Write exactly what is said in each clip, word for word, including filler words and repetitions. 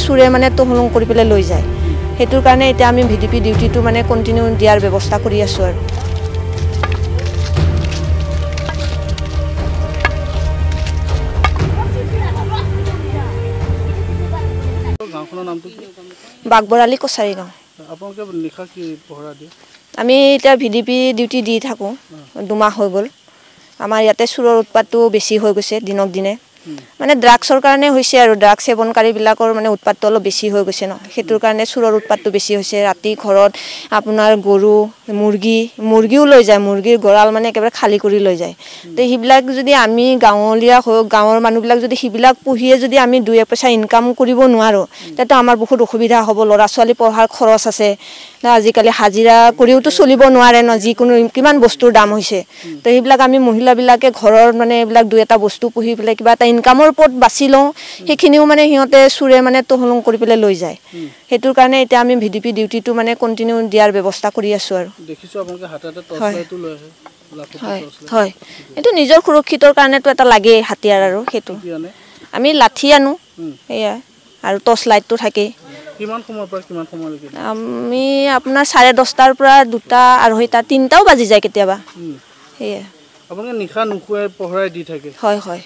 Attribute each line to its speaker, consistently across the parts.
Speaker 1: চুৰে মানে তহলং কৰি পেলাই লৈ যায় হেতুৰ কাৰণে এতিয়া আমি ভিডিপি ডিউটিটো মানে কন্টিনিউ দিয়াৰ ব্যৱস্থা কৰি আছো আৰু
Speaker 2: গাঁওখনৰ নামটো কি
Speaker 1: বাগবৰালি কছাৰী গাঁও
Speaker 2: আপোনালোকে লিখা কি পহৰা দিয়ে
Speaker 1: আমি এতিয়া ভিডিপি ডিউটি দি থাকো দুমাহ হৈ গল আমাৰ ইয়াতে চুৰৰ উৎপাতটো বেছি হৈ গৈছে দিনক দিনে মানে ড্ৰাগছৰ কাৰণে হৈছে আৰু ড্ৰাগ সেৱনকাৰী বিলাকৰ মানে উৎপাতটো অলপ বেছি হৈ গৈছে ন হেতুৰ কাৰণে চুৰৰ উৎপাতটো বেছি হৈছে ৰাতি ঘৰত আপোনাৰ গৰু মুৰ্গী মুৰ্গীও লৈ যায় মুৰ্গীৰ গৰাল মানে একেবাৰে খালি কৰি লৈ যায় তে হিবিলাক যদি আমি গাঁৱলীয়া হৈ গাঁৱৰ মানুহবিলাক যদি হিবিলাক পুহিয়ে যদি আমি দুই এক পইচা ইনকাম কৰিব নোৱাৰো তেতো আমাৰ বহুত অসুবিধা হ'ব লৰা ছোৱালী পঢ়াৰ খৰচ আছে আজিকালি হাজিৰা কৰিওতো চলিব নোৱাৰে ন যিকোনো কিমান বস্তুৰ দাম হৈছে তো এইবিলাক আমি মহিলাবিলাকে ঘৰৰ মানে এইবিলাক দুই এটা বস্তু পুহি পেলাই কিবা এটা ইনকামৰ পথ বাছি লওঁ সেইখিনিও মানে সিহঁতে চুৰে মানে তহলং কৰি পেলাই লৈ যায় হেতুৰ কাৰণে এতিয়া আমি ভিডিপি ডিউটিটো মানে কন্টিনিউ দিয়াৰ ব্যৱস্থা কৰি আছো আৰু
Speaker 2: দেখিছো আপোনালোকে হাততে টৰ্চ লাইটটো লৈ আহে
Speaker 1: হয় এটো নিজৰ সুৰক্ষিতৰ কাৰণেটো এটা লাগে হাতিয়াৰ আৰু হেতু আমি লাঠি আনো এয়া আৰু টৰ্চ লাইটটো থাকে
Speaker 2: কিমান সময় পৰা কিমান সময় লাগে
Speaker 1: আমি আপোনাৰ চাৰে দহটাৰ পৰা দুটা আঢ়ৈটা তিনটাও বাজি যায় কেতিয়াবা এয়া
Speaker 2: আপোনালোকে নিখা নুখুৱাই পহৰাই দি থাকে
Speaker 1: হয় হয়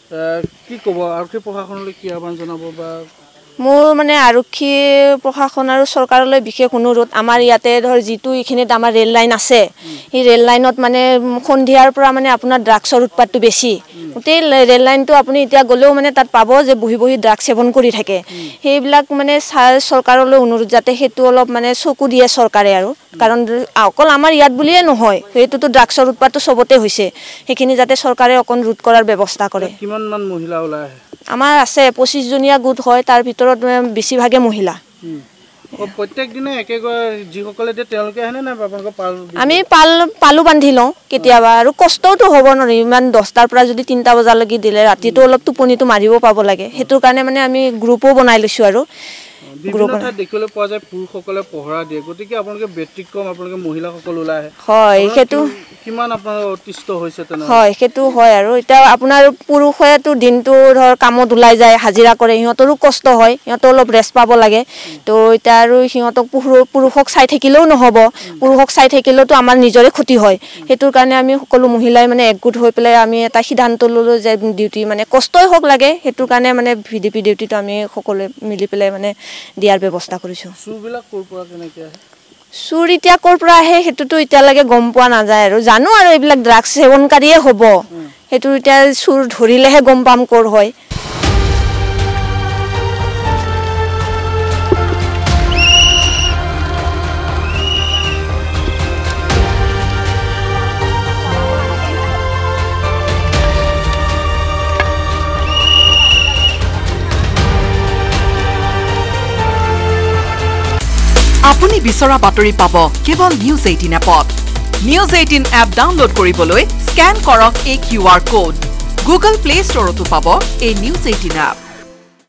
Speaker 2: কি ক'ব আৰক্ষী প্ৰশাসনলৈ কি আহ্বান জনাব বা
Speaker 1: মোৰ মানে আৰক্ষী প্ৰশাসন আৰু চৰকাৰলৈ বিশেষ অনুৰোধ আমাৰ ইয়াতে ধৰ যিটো এইখিনিত আমাৰ ৰেল লাইন আছে এই ৰেল লাইনত মানে সন্ধিয়াৰ পৰা মানে আপোনাৰ ড্ৰাগছৰ উৎপাতটো বেছি গোটেই ৰেল লাইনটো আপুনি এতিয়া গ'লেও মানে তাত পাব যে বহি বহি ড্ৰাগ সেৱন কৰি থাকে সেইবিলাক মানে চৰকাৰলৈ অনুৰোধ যাতে সেইটো অলপ মানে চকু দিয়ে চৰকাৰে আৰু কাৰণ অকল আমাৰ ইয়াত বুলিয়ে নহয় সেইটোতো ড্ৰাগছৰ উৎপাতটো চবতে হৈছে সেইখিনি যাতে চৰকাৰে অকণ ৰোধ কৰাৰ ব্যৱস্থা কৰে
Speaker 2: কিমান মান মহিলা ওলাই আহে
Speaker 1: আমাৰ আছে পঁচিছ জনীয়া গোট হয় তাৰ ভিতৰত বেছিভাগে মহিলা
Speaker 2: প্ৰত্যেক দিনে একেগৈ যিসকলে দিয়ে তেওঁলোকে আহে না আপোনালোকৰ পাল
Speaker 1: আমি পাল পালু বান্ধি লওঁ কেতিয়াবা আৰু কষ্টটো হ'ব নোৱাৰি ইমান দহটাৰ পৰা যদি তিনটা বজালৈকে দিলে ৰাতিটো অলপ টোপনিটো মাৰিব পাব লাগে হেতুৰ কাৰণে মানে আমি গ্ৰুপো বনাই লৈছো আৰু
Speaker 2: বিভিন্ন ঠাইত দেখিবলৈ পোৱা যায় পুৰুষসকলে পহৰা দিয়ে গতিকে আপোনালোকে ব্যতিক্ৰম আপোনালোকে মহিলাসকল ওলাই আহে
Speaker 1: হয় হেতু
Speaker 2: কিমান আপোনাৰ অতিষ্ঠ হৈছে তেনে
Speaker 1: হয় হেতু হয় আৰু এটা আপোনাৰ পুৰুষেটো দিনটো ধৰ কামত ওলাই যায় হাজিৰা কৰে সিহঁতৰো কষ্ট হয় সিহঁত অলপ ৰেষ্ট পাব লাগে তো এটা আৰু সিহঁতক পুৰুষক চাই থাকিলেও নহব পুৰুষক চাই থাকিলেওতো আমাৰ নিজৰে ক্ষতি হয় হেতুৰ কাৰণে আমি সকলো মহিলাই মানে একগোট হৈ পেলাই আমি এটা সিদ্ধান্ত ললো যে ডিউটি মানে কষ্টই হোক লাগে হেতুৰ কাৰণে মানে ভিডিপি ডিউটিটো আমি সকলোৱে মিলি পেলাই মানে দিয়াৰ ব্যৱস্থা কৰিছো
Speaker 2: চুৰবিলাক ক'ৰ পৰা কেনেকৈ আহে
Speaker 1: চুৰ এতিয়া ক'ৰ পৰা আহে হেতুটো এতিয়ালৈকে গম পোৱা নাযায় আৰু জানো আৰু এইবিলাক ড্ৰাগছ সেৱনকাৰীয়ে হ'ব হেতু এতিয়া চুৰ ধৰিলেহে গম পাম ক'ৰ হয়
Speaker 3: আপুনি বিচৰা বাতৰি পাব কেৱল নিউজ এইটিন এপত নিউজ এইটিন এপ ডাউনলোড কৰিবলৈ স্ক্যান কৰক এই Q R code Google Play ষ্টৰতো পাব এই নিউজ এইটিন এপ